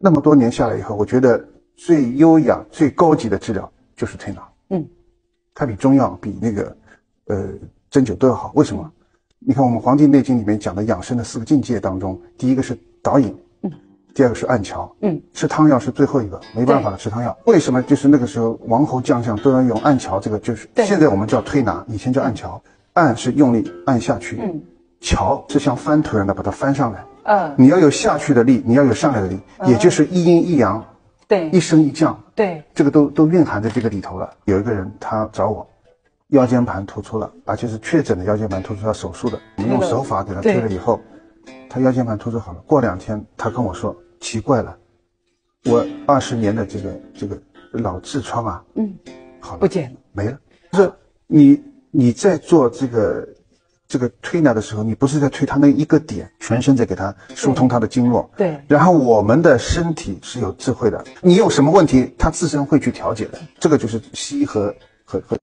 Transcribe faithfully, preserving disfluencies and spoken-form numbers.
那么多年下来以后，我觉得最优雅、最高级的治疗就是推拿。 嗯， 它比中药、比那个呃针灸都要好。为什么？你看我们《黄帝内经》里面讲的养生的四个境界当中，第一个是导引， 嗯， 第二个是按桥， 嗯， 吃汤药是最后一个，没办法了，吃汤药。为什么？就是那个时候王侯将相都要用按桥，这个就是现在我们叫推拿，以前叫按桥。按是用力按下去， 嗯， 桥是像翻土一样的把它翻上来。 嗯， 你要有下去的力，你要有上来的力， 嗯、 也就是一阴一阳， 对， 一升一降， 对， 这个都都蕴含在这个里头了。有一个人他找我，腰间盘突出了，而且是确诊的腰间盘突出，要手术的。我们用手法给他推了以后，他腰间盘突出好了。过两天他跟我说，奇怪了，我二十年的这个这个老痔疮啊， 嗯， 好了， 不见了， 没了。就是你你在做这个。这个推拿的时候，你不是在推他那一个点，全身在给他疏通他的经络。 对。 然后我们的身体是有智慧的，你有什么问题，他自身会去调节的。这个就是西医和和和。